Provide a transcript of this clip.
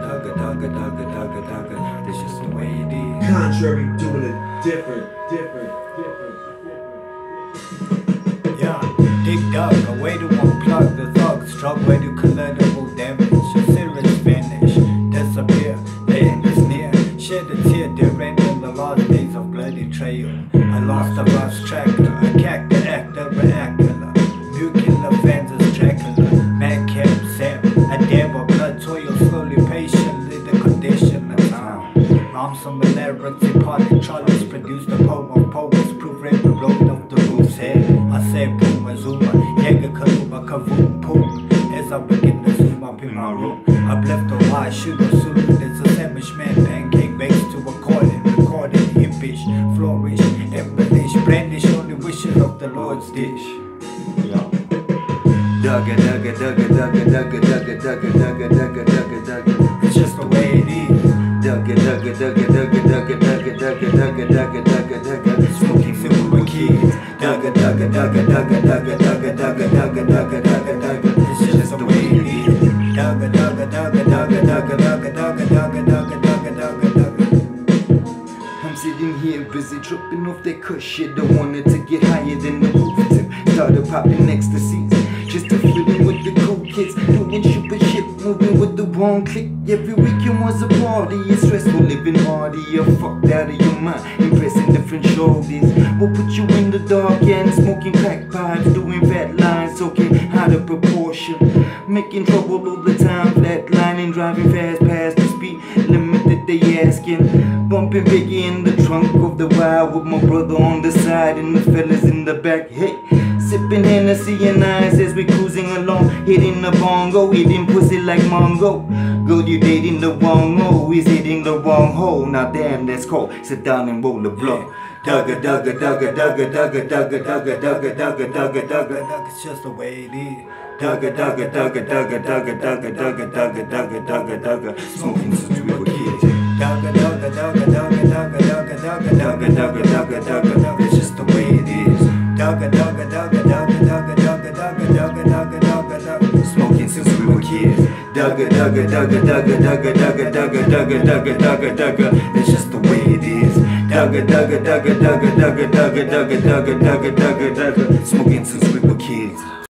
That's just the way it is. Contrary, doing it different. Yeah, dig dug, a way to unplug the thugs, struck way to collateral damage, a serious vanish, disappear, the end is near, shed a tear during in the last days of bloody trail. I lost a bus tractor, a cactus actor, reactor, nuclear fences, Dracula, madcap Sam, a dab of blood, toil slowly, patiently, the condition of time. Arms and hilarity, party trolleys produce the poem of poets, proof rape the road of the roof's head. I say boom, Azuma, Jäger, Kaluma, Kavoom, boom. As I begin to zoom up in my room, I've left a high shooter salute. There's a sandwich man, pancake bakes to accordion, recorded, impish, flourish, embellish, brandish on the wishes of the Lord's dish. It's just the way it is. Smoking silver with kids. It's just the way it is. I'm sitting here busy tripping off that cush shit. I wanted to get higher than the roof tip. Started popping ecstasies just to fit in with the cool kids. Doing stupid shit, moving with the wrong click. Every weekend was a party. It's stressful living hardy. You're fucked out of your mind, impressing different shoulders. We'll put you in the dark and smoking crack pipes, doing fat lines, talking out of proportion, making trouble all the time, flatlining, driving fast past the speed limit that they asking. Bumping Biggie in the trunk of the wild with my brother on the side and the fellas in the back. Hey, sipping Hennessy and ice as we cruising along, hitting the bongo, eating pussy like Mongo. Girl, you dating the wrong hoe, he's hitting the wrong hole. Now damn, that's cold. Sit down and roll the blunt. It's just the way it is. Smoking since we were kids. It's just the way it is. Smoking since we were kids. It's just the way it is. Smoking since we were kids.